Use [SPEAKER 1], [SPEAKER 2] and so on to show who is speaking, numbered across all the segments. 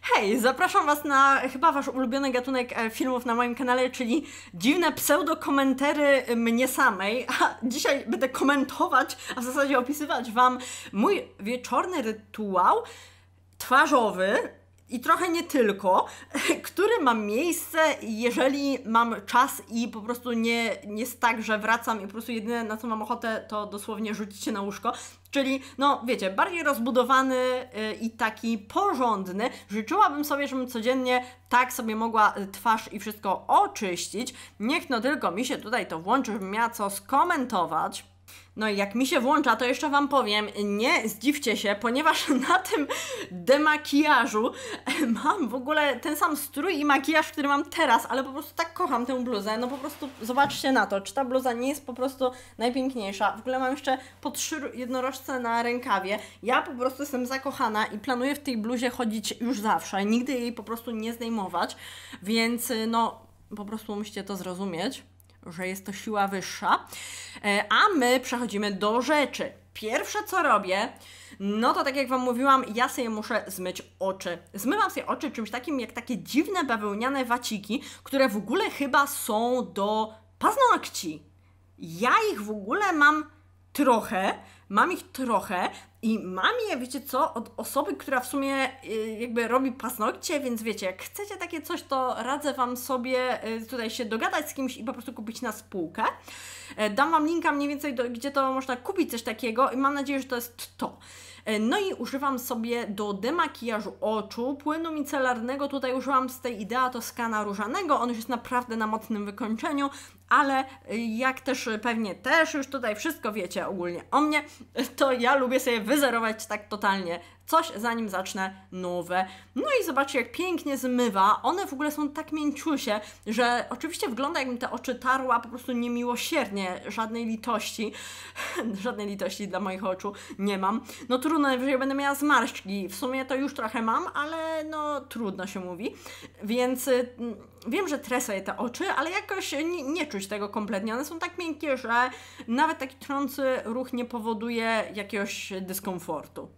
[SPEAKER 1] Hej, zapraszam Was na chyba Wasz ulubiony gatunek filmów na moim kanale, czyli dziwne pseudo-komentary mnie samej. A dzisiaj będę komentować, a w zasadzie opisywać Wam mój wieczorny rytuał twarzowy i trochę nie tylko, który ma miejsce, jeżeli mam czas i po prostu nie jest tak, że wracam i po prostu jedyne, na co mam ochotę, to dosłownie rzucić się na łóżko. Czyli, no wiecie, bardziej rozbudowany i taki porządny. Życzyłabym sobie, żebym codziennie tak sobie mogła twarz i wszystko oczyścić. Niech no tylko mi się tutaj to włączy, żebym miała co skomentować. No i jak mi się włącza, to jeszcze Wam powiem, nie zdziwcie się, ponieważ na tym demakijażu mam w ogóle ten sam strój i makijaż, który mam teraz, ale po prostu tak kocham tę bluzę, no po prostu zobaczcie na to, czy ta bluza nie jest po prostu najpiękniejsza. W ogóle mam jeszcze po 3 jednorożce na rękawie, ja po prostu jestem zakochana i planuję w tej bluzie chodzić już zawsze, nigdy jej po prostu nie zdejmować, więc no po prostu musicie to zrozumieć, że jest to siła wyższa. A my przechodzimy do rzeczy. Pierwsze co robię, no to tak jak Wam mówiłam, ja sobie muszę zmyć oczy. Zmywam sobie oczy czymś takim jak takie dziwne bawełniane waciki, które w ogóle chyba są do paznokci. Ja ich w ogóle mam ich trochę i mam je, wiecie co, od osoby, która w sumie jakby robi paznokcie, więc wiecie, jak chcecie takie coś, to radzę Wam sobie tutaj się dogadać z kimś i po prostu kupić na spółkę. Dam Wam linka mniej więcej, gdzie to można kupić coś takiego i mam nadzieję, że to jest to. No i używam sobie do demakijażu oczu płynu micelarnego, tutaj użyłam z tej Idea Toskana różanego, on już jest naprawdę na mocnym wykończeniu, ale jak też pewnie też już tutaj wszystko wiecie ogólnie o mnie, to ja lubię sobie wyzerować tak totalnie coś, zanim zacznę nowe. No i zobaczcie, jak pięknie zmywa. One w ogóle są tak mięciusie, że oczywiście wygląda, jakbym te oczy tarła po prostu niemiłosiernie. Żadnej litości. Żadnej litości dla moich oczu nie mam. No trudno, najwyżej będę miała zmarszczki. W sumie to już trochę mam, ale no trudno się mówi. Więc wiem, że trę sobie te oczy, ale jakoś nie czuć tego kompletnie. One są tak miękkie, że nawet taki trący ruch nie powoduje jakiegoś dyskomfortu.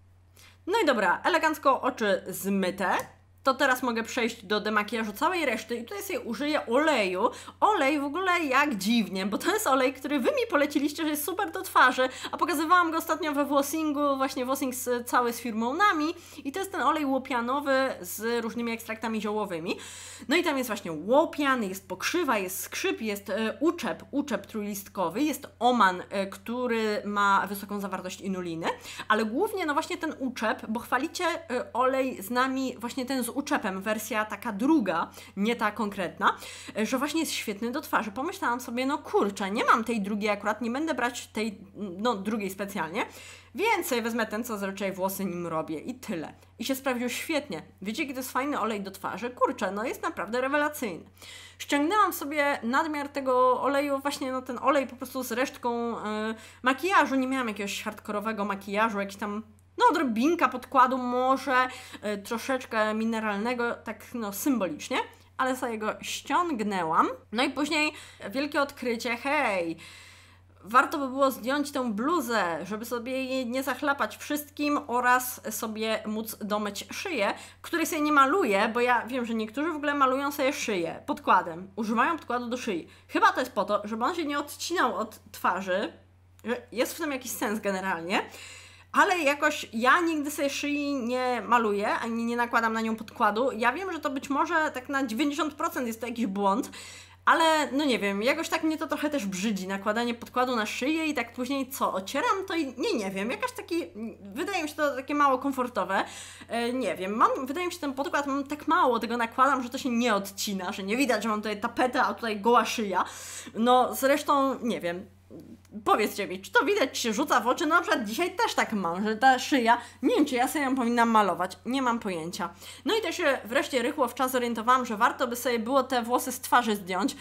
[SPEAKER 1] No i dobra, elegancko oczy zmyte. To teraz mogę przejść do demakijażu całej reszty i tutaj sobie użyję oleju. Olej w ogóle jak dziwnie, bo to jest olej, który Wy mi poleciliście, że jest super do twarzy, a pokazywałam go ostatnio we Włosingu, właśnie Włosing cały z firmą Nami i to jest ten olej łopianowy z różnymi ekstraktami ziołowymi. No i tam jest właśnie łopian, jest pokrzywa, jest skrzyp, jest uczep trójlistkowy, jest oman, który ma wysoką zawartość inuliny, ale głównie no właśnie ten uczep, bo chwalicie olej z Nami, właśnie ten z uczepem, wersja taka druga, nie ta konkretna, że właśnie jest świetny do twarzy. Pomyślałam sobie, no kurczę, nie mam tej drugiej akurat, nie będę brać tej, no drugiej specjalnie, więc sobie wezmę ten, co zazwyczaj włosy nim robię i tyle. I się sprawdził świetnie. Wiecie, jaki to jest fajny olej do twarzy? Kurczę, no jest naprawdę rewelacyjny. Ściągnęłam sobie nadmiar tego oleju, właśnie no ten olej po prostu z resztką makijażu, nie miałam jakiegoś hardkorowego makijażu, jakiś tam no odrobinka podkładu może, troszeczkę mineralnego, tak no symbolicznie, ale sobie go ściągnęłam. No i później wielkie odkrycie, hej, warto by było zdjąć tę bluzę, żeby sobie jej nie zachlapać wszystkim oraz sobie móc domyć szyję, której sobie nie maluję, bo ja wiem, że niektórzy w ogóle malują sobie szyję podkładem, używają podkładu do szyi. Chyba to jest po to, żeby on się nie odcinał od twarzy, że jest w tym jakiś sens generalnie, ale jakoś ja nigdy sobie szyi nie maluję, ani nie nakładam na nią podkładu. Ja wiem, że to być może tak na 90% jest to jakiś błąd, ale no nie wiem, jakoś tak mnie to trochę też brzydzi, nakładanie podkładu na szyję i tak później co, ocieram to i nie wiem, jakoś taki, wydaje mi się to takie mało komfortowe, nie wiem, wydaje mi się ten podkład, mam tak mało tego nakładam, że to się nie odcina, że nie widać, że mam tutaj tapetę, a tutaj goła szyja, no zresztą nie wiem. Powiedzcie mi, czy to widać, czy się rzuca w oczy? No na przykład dzisiaj też tak mam, że ta szyja, nie wiem, czy ja sobie ją powinnam malować, nie mam pojęcia. No i też się wreszcie rychło w czas zorientowałam, że warto by sobie było te włosy z twarzy zdjąć.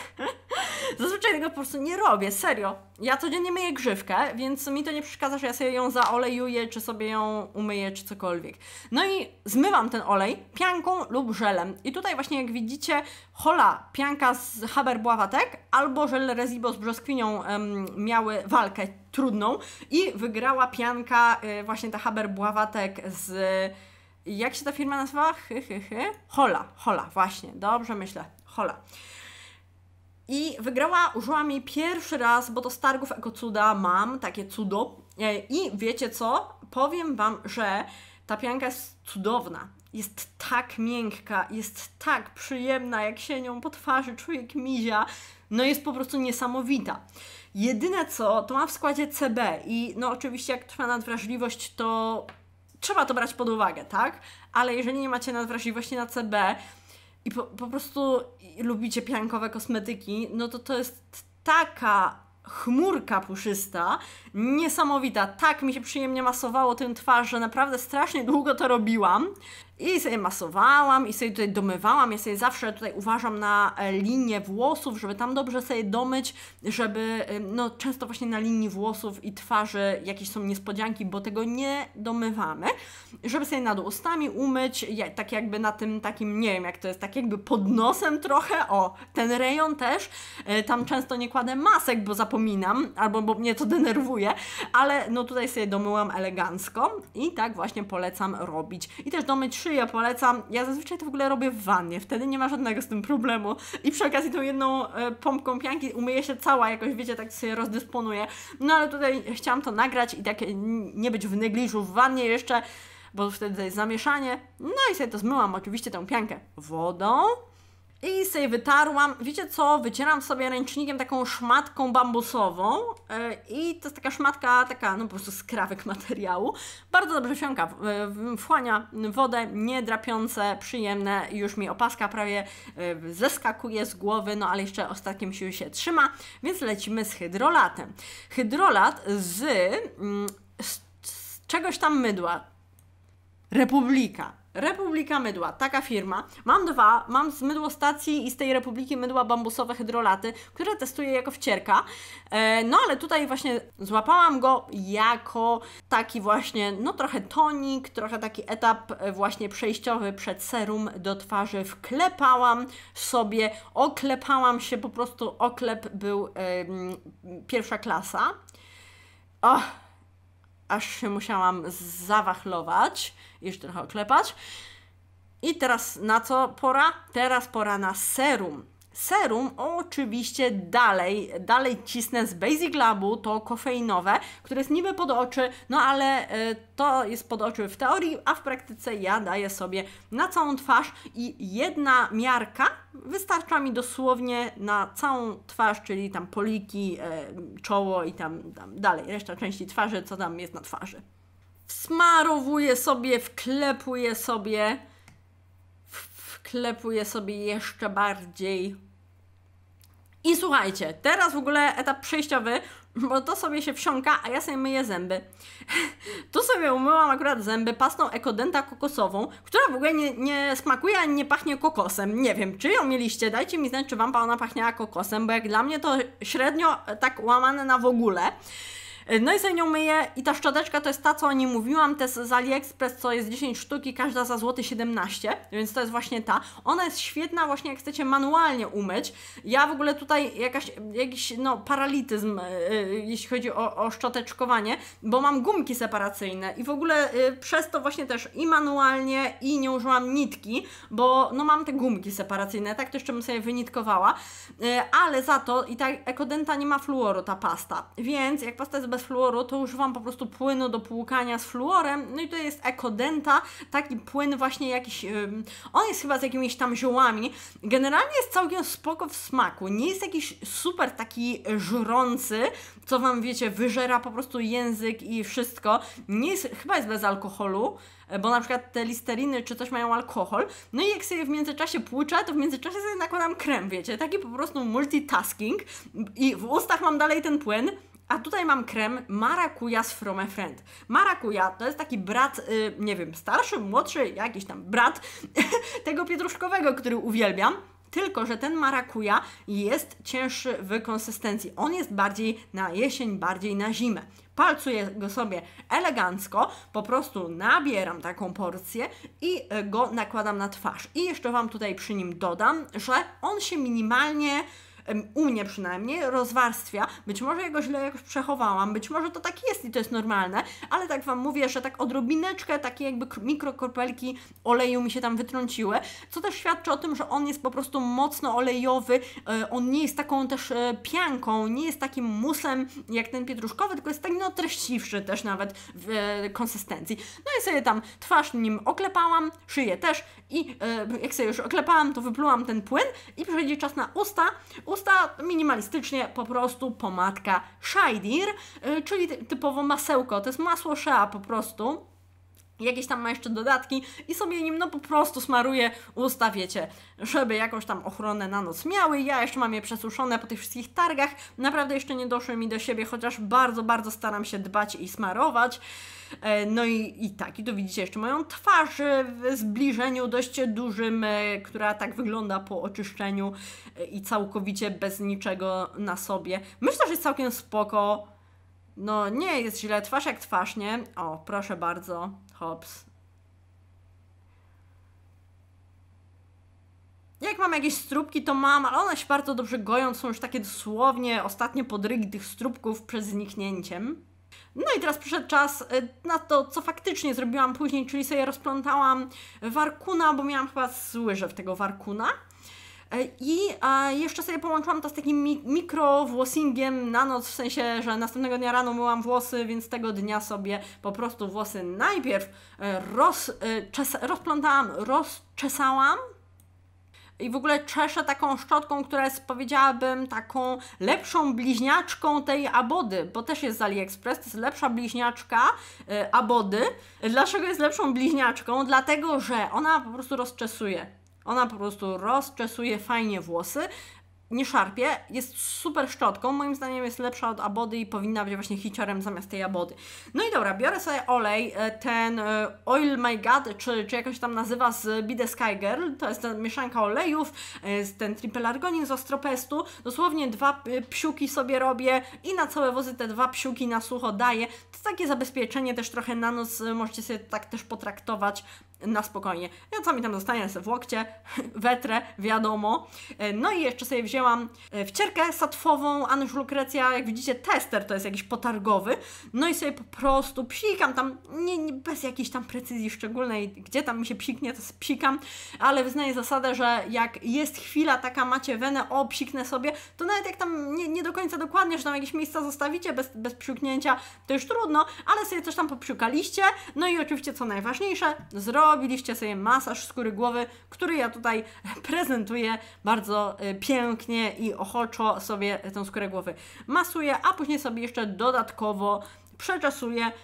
[SPEAKER 1] Zazwyczaj tego po prostu nie robię, serio. Ja codziennie myję grzywkę, więc mi to nie przeszkadza, że ja sobie ją zaolejuję, czy sobie ją umyję, czy cokolwiek. No i zmywam ten olej pianką lub żelem. I tutaj właśnie jak widzicie, hola, pianka z Haber Bławatek albo żel Resibo z brzoskwinią miały walkę trudną i wygrała pianka właśnie ta Haber Bławatek z Jak się ta firma nazywała? Hola, właśnie, dobrze myślę, Hola. I wygrała, użyła mi pierwszy raz, bo to z targów EcoCuda mam takie cudo. I wiecie co? Powiem Wam, że ta pianka jest cudowna. Jest tak miękka, jest tak przyjemna, jak się nią po twarzy człowiek mizia. No jest po prostu niesamowita. Jedyne co, to ma w składzie CB i no oczywiście jak trwa nadwrażliwość, to trzeba to brać pod uwagę, tak? Ale jeżeli nie macie nadwrażliwości na CB i po prostu lubicie piankowe kosmetyki, no to jest taka chmurka puszysta, niesamowita. Tak mi się przyjemnie masowało tym twarz, że naprawdę strasznie długo to robiłam. I sobie masowałam, i sobie tutaj domywałam. Ja sobie zawsze tutaj uważam na linię włosów, żeby tam dobrze sobie domyć, żeby, no często właśnie na linii włosów i twarzy jakieś są niespodzianki, bo tego nie domywamy. Żeby sobie nad ustami umyć, tak jakby na tym takim, nie wiem jak to jest, tak jakby pod nosem trochę, o, ten rejon też. Tam często nie kładę masek, bo zapominam, albo bo mnie to denerwuje, ale no tutaj sobie domyłam elegancko i tak właśnie polecam robić. I też domyć szyję polecam. Ja zazwyczaj to w ogóle robię w wannie, wtedy nie ma żadnego z tym problemu. I przy okazji tą jedną pompką pianki umyję się cała, jakoś wiecie, tak sobie rozdysponuję. No ale tutaj chciałam to nagrać i tak nie być w negliżu w wannie jeszcze, bo wtedy to jest zamieszanie. No i sobie to zmyłam oczywiście tę piankę wodą. I sobie wytarłam, wiecie co, wycieram sobie ręcznikiem taką szmatką bambusową i to jest taka szmatka, taka no po prostu skrawek materiału. Bardzo dobrze wchłania wodę, nie drapiące, przyjemne, już mi opaska prawie zeskakuje z głowy, no ale jeszcze ostatkiem siły się trzyma, więc lecimy z hydrolatem. Hydrolat z czegoś tam mydła. Republika Mydła, taka firma. Mam dwa, mam z mydłostacji i z tej Republiki Mydła bambusowe hydrolaty, które testuję jako wcierka. No ale tutaj właśnie złapałam go jako taki właśnie, no trochę tonik, trochę taki etap właśnie przejściowy przed serum do twarzy. Wklepałam sobie, oklepałam się, po prostu oklep był pierwsza klasa. Aż się musiałam zawachlować, jeszcze trochę oklepać. I teraz na co pora? Teraz pora na serum. Serum oczywiście dalej cisnę z Basic Labu, to kofeinowe, które jest niby pod oczy, no ale to jest pod oczy w teorii, a w praktyce ja daję sobie na całą twarz i jedna miarka wystarcza mi dosłownie na całą twarz, czyli tam poliki, czoło i tam dalej, reszta części twarzy, co tam jest na twarzy. Wsmarowuję sobie, wklepuję sobie jeszcze bardziej. I słuchajcie, teraz w ogóle etap przejściowy, bo to sobie się wsiąka, a ja sobie myję zęby. Tu sobie umyłam akurat zęby pastą Ecodenta kokosową, która w ogóle nie smakuje ani nie pachnie kokosem. Nie wiem, czy ją mieliście? Dajcie mi znać, czy Wam ona pachniała kokosem, bo jak dla mnie to średnio tak łamane na w ogóle. No i sobie nią myję i ta szczoteczka to jest ta, co o niej mówiłam, to jest z AliExpress, co jest 10 sztuki, każda za złoty 17, więc to jest właśnie ta. Ona jest świetna właśnie jak chcecie manualnie umyć. Ja w ogóle tutaj jakiś no, paralityzm, jeśli chodzi o szczoteczkowanie, bo mam gumki separacyjne i w ogóle przez to właśnie też i manualnie i nie użyłam nitki, bo no mam te gumki separacyjne, tak to jeszcze bym sobie wynitkowała, ale za to i ta Ecodenta nie ma fluoru, ta pasta, więc jak pasta jest bez fluoru, to używam po prostu płynu do płukania z fluorem, no i to jest Ecodenta, taki płyn właśnie jakiś, on jest chyba z jakimiś tam ziołami, generalnie jest całkiem spoko w smaku, nie jest jakiś super taki żrący, co Wam wiecie, wyżera po prostu język i wszystko, nie jest, chyba jest bez alkoholu, bo na przykład te listeriny czy coś mają alkohol, no i jak sobie w międzyczasie płuczę, to w międzyczasie sobie nakładam krem, wiecie, taki po prostu multitasking i w ustach mam dalej ten płyn. A tutaj mam krem Maracuja z From a Friend. Maracuja to jest taki brat, nie wiem, starszy, młodszy, jakiś tam brat tego pietruszkowego, który uwielbiam. Tylko że ten marakuja jest cięższy w konsystencji. On jest bardziej na jesień, bardziej na zimę. Palcuję go sobie elegancko, po prostu nabieram taką porcję i go nakładam na twarz. I jeszcze Wam tutaj przy nim dodam, że on się minimalnie u mnie przynajmniej, rozwarstwia. Być może ja go źle jakoś przechowałam, być może to tak jest i to jest normalne, ale tak Wam mówię, że tak odrobineczkę, takie jakby mikrokropelki oleju mi się tam wytrąciły, co też świadczy o tym, że on jest po prostu mocno olejowy, on nie jest taką też pianką, nie jest takim musem jak ten pietruszkowy, tylko jest taki no treściwszy też nawet w konsystencji. No i sobie tam twarz nim oklepałam, szyję też i jak sobie już oklepałam, to wyplułam ten płyn i przychodzi czas na usta. Usta minimalistycznie po prostu pomadka Shidir, czyli typowo masełko, to jest masło Shea po prostu. Jakieś tam ma jeszcze dodatki i sobie nim no po prostu smaruję usta, wiecie, żeby jakąś tam ochronę na noc miały. Ja jeszcze mam je przesuszone po tych wszystkich targach. Naprawdę jeszcze nie doszły mi do siebie, chociaż bardzo, bardzo staram się dbać i smarować. No i tak, i tu widzicie jeszcze moją twarz w zbliżeniu dość dużym, która tak wygląda po oczyszczeniu i całkowicie bez niczego na sobie. Myślę, że jest całkiem spoko. No nie jest źle, twarz jak twarz, nie? O, proszę bardzo, hops. Jak mam jakieś stróbki, to mam, ale one się bardzo dobrze goją, są już takie dosłownie ostatnie podrygi tych stróbków przed zniknięciem. No i teraz przyszedł czas na to, co faktycznie zrobiłam później, czyli sobie rozplątałam warkuna, bo miałam chyba łyżę w tego warkuna. I jeszcze sobie połączyłam to z takim mikrowłosingiem na noc, w sensie, że następnego dnia rano myłam włosy, więc tego dnia sobie po prostu włosy najpierw rozplątałam, rozczesałam. I w ogóle czeszę taką szczotką, która jest, powiedziałabym, taką lepszą bliźniaczką tej Abody, bo też jest z AliExpress, to jest lepsza bliźniaczka Abody. Dlaczego jest lepszą bliźniaczką? Dlatego, że ona po prostu rozczesuje. Ona po prostu rozczesuje fajnie włosy, nie szarpie, jest super szczotką, moim zdaniem jest lepsza od Abody i powinna być właśnie hiciorem zamiast tej Abody. No i dobra, biorę sobie olej, ten Oil My God, czy jakoś tam nazywa z Be The Sky Girl, to jest ta mieszanka olejów, ten triple argonin z Ostropestu, dosłownie 2 psiuki sobie robię i na całe wozy te 2 psiuki na sucho daję. To jest takie zabezpieczenie też trochę na noc, możecie sobie tak też potraktować na spokojnie. Ja co mi tam zostanie w łokcie, wetrę, wiadomo. No i jeszcze sobie wzięłam wcierkę satwową Anyż Lucrecja, jak widzicie tester to jest jakiś potargowy, no i sobie po prostu psikam tam, nie bez jakiejś tam precyzji szczególnej, gdzie tam mi się psiknie, to psikam, ale wyznaję zasadę, że jak jest chwila taka, macie wenę, o psiknę sobie, to nawet jak tam nie do końca dokładnie, że tam jakieś miejsca zostawicie bez psiuknięcia, to już trudno, ale sobie coś tam popsiukaliście, no i oczywiście co najważniejsze, zrobiliście sobie masaż skóry głowy, który ja tutaj prezentuję bardzo pięknie i ochoczo sobie tę skórę głowy masuję, a później sobie jeszcze dodatkowo przeczesuję,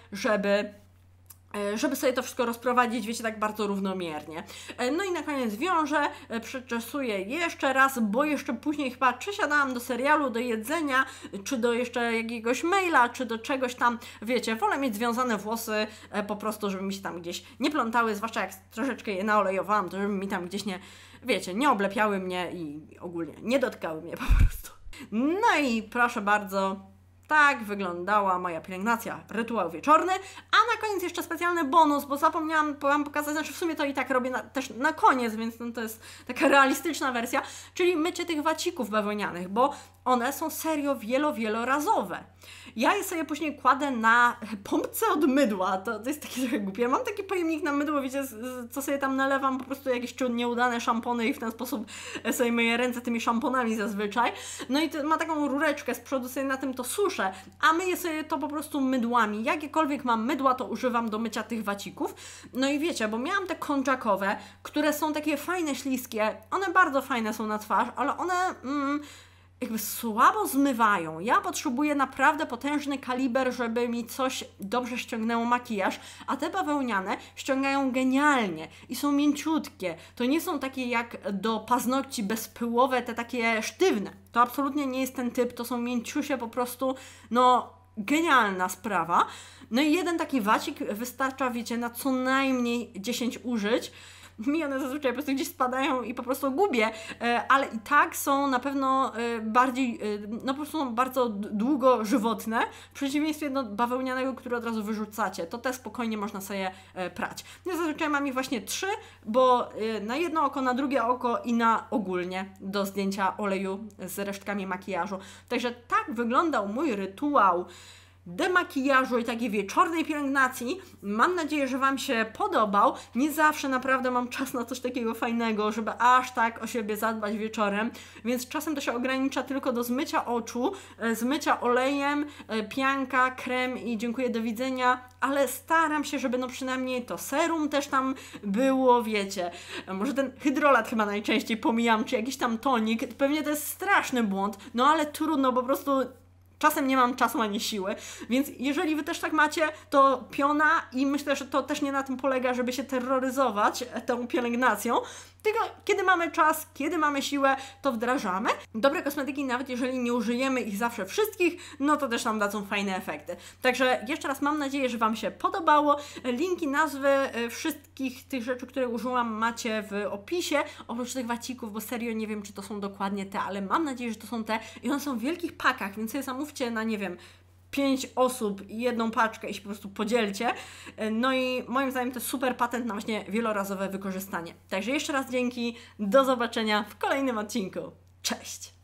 [SPEAKER 1] żeby sobie to wszystko rozprowadzić, wiecie, tak bardzo równomiernie. No i na koniec wiążę, przeczesuję jeszcze raz, bo jeszcze później chyba czy siadałam do serialu, do jedzenia, czy do jeszcze jakiegoś maila, czy do czegoś tam, wiecie, wolę mieć związane włosy po prostu, żeby mi się tam gdzieś nie plątały, zwłaszcza jak troszeczkę je naolejowałam, to żeby mi tam gdzieś nie, wiecie, nie oblepiały mnie i ogólnie nie dotkały mnie po prostu. No i proszę bardzo, tak wyglądała moja pielęgnacja, rytuał wieczorny, a na koniec jeszcze specjalny bonus, bo zapomniałam Wam pokazać, znaczy w sumie to i tak robię też na koniec, więc no to jest taka realistyczna wersja, czyli mycie tych wacików bawełnianych, bo one są serio wielorazowe. Ja je sobie później kładę na pompce od mydła, to jest takie trochę głupie. Mam taki pojemnik na mydło, wiecie, co sobie tam nalewam, po prostu jakieś nieudane szampony i w ten sposób sobie myję ręce tymi szamponami zazwyczaj. No i ma taką rureczkę z przodu, sobie na tym to suszę, a myję sobie to po prostu mydłami. Jakiekolwiek mam mydła, to używam do mycia tych wacików. No i wiecie, bo miałam te konjackowe, które są takie fajne, śliskie, one bardzo fajne są na twarz, ale one jakby słabo zmywają. Ja potrzebuję naprawdę potężny kaliber, żeby mi coś dobrze ściągnęło makijaż, a te bawełniane ściągają genialnie i są mięciutkie. To nie są takie jak do paznokci bezpyłowe, te takie sztywne. To absolutnie nie jest ten typ, to są mięciusie po prostu, no genialna sprawa. No i jeden taki wacik wystarcza, wiecie, na co najmniej 10 użyć. mi one zazwyczaj po prostu gdzieś spadają i po prostu gubię, ale i tak są na pewno bardziej, no po prostu są bardzo długo żywotne, w przeciwieństwie do bawełnianego, który od razu wyrzucacie. To te spokojnie można sobie prać. Ja zazwyczaj mam ich właśnie 3, bo na jedno oko, na drugie oko i na ogólnie do zdjęcia oleju z resztkami makijażu. Także tak wyglądał mój rytuał demakijażu i takiej wieczornej pielęgnacji. Mam nadzieję, że Wam się podobał. Nie zawsze naprawdę mam czas na coś takiego fajnego, żeby aż tak o siebie zadbać wieczorem, więc czasem to się ogranicza tylko do zmycia oczu, zmycia olejem, pianka, krem i dziękuję, do widzenia, ale staram się, żeby no przynajmniej to serum też tam było, wiecie, może ten hydrolat chyba najczęściej pomijam, czy jakiś tam tonik, pewnie to jest straszny błąd, no ale trudno, po prostu czasem nie mam czasu ani siły, więc jeżeli Wy też tak macie, to piona i myślę, że to też nie na tym polega, żeby się terroryzować tą pielęgnacją, tylko kiedy mamy czas, kiedy mamy siłę, to wdrażamy. Dobre kosmetyki, nawet jeżeli nie użyjemy ich zawsze wszystkich, no to też nam dadzą fajne efekty. Także jeszcze raz mam nadzieję, że Wam się podobało. Linki, nazwy wszystkich tych rzeczy, które użyłam, macie w opisie, oprócz tych wacików, bo serio nie wiem, czy to są dokładnie te, ale mam nadzieję, że to są te i one są w wielkich pakach, więc sobie zamówcie na, nie wiem, 5 osób i jedną paczkę i się po prostu podzielcie. No i moim zdaniem to jest super patent na właśnie wielorazowe wykorzystanie. Także jeszcze raz dzięki, do zobaczenia w kolejnym odcinku. Cześć!